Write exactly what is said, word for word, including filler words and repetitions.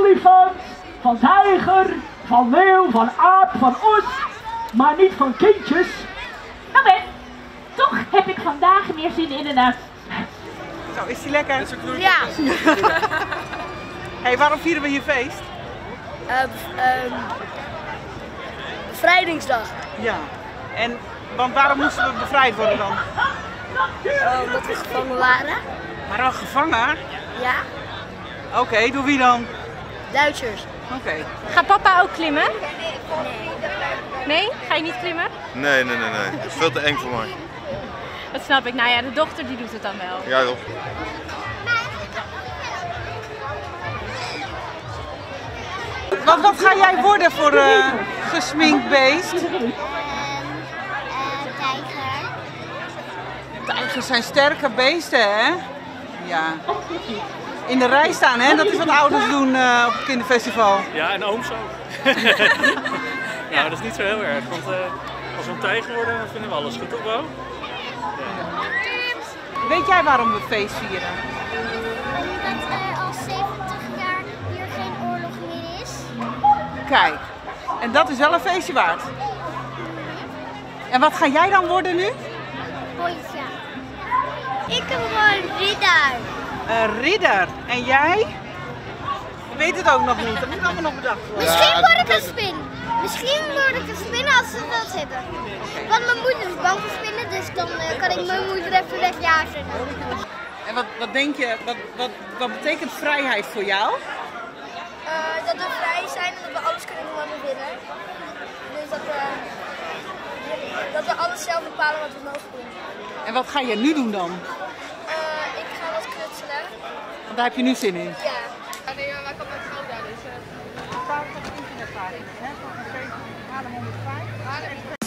olifant, van tijger, van leeuw, van aap, van os, maar niet van kindjes. Oké, toch heb ik vandaag meer zin in een nest. Zo, is die lekker? Ja. Hey, waarom vieren we hier feest? Uh, uh, bevrijdingsdag. Ja. En want waarom moesten we bevrijd worden dan? Uh, omdat we gevangen waren. Maar dan gevangen? Ja. Oké, okay, door wie dan? Duitsers. Oké. Okay. Gaat papa ook klimmen? Nee. Nee? Ga je niet klimmen? Nee, nee, nee, nee. Dat is veel te eng voor mij. Dat snap ik. Nou ja, de dochter die doet het dan wel. Ja, toch? Wat, wat ga jij worden voor uh, gesminkt beest? Uh, uh, tijger. Tijgers zijn sterke beesten, hè? Ja. In de rij staan, hè? Dat is wat ouders doen uh, op het kinderfestival. Ja, en ooms ook. Nou, dat is niet zo heel erg, want uh, als we een tijger worden, dan vinden we alles goed, toch wel? Ja. Weet jij waarom we het feest vieren? Omdat uh, al zeventig jaar hier geen oorlog meer is. Kijk, en dat is wel een feestje waard. En wat ga jij dan worden nu? Hondje. Ik heb gewoon ridder. Een ridder. En jij? Je weet het ook nog niet, dat moet allemaal nog bedacht worden. Misschien word ik een spin. Misschien word ik een spin als ze dat hebben. Want mijn moeder is bang voor spinnen, dus dan uh, kan ik mijn moeder even wegjagen. En wat, wat denk je, wat, wat, wat betekent vrijheid voor jou? Uh, dat we vrij zijn en dat we alles kunnen doen wat we willen. Dus dat we, dat we alles zelf bepalen wat we mogen doen. En wat ga je nu doen dan? Uh, ik ga wat knutselen. Want daar heb je nu zin in. Ja. Ja, nee, maar wij komen uit Gouda, dus... Uh... Staat op de internetpagina, hè? Van Haarlem honderdvijf.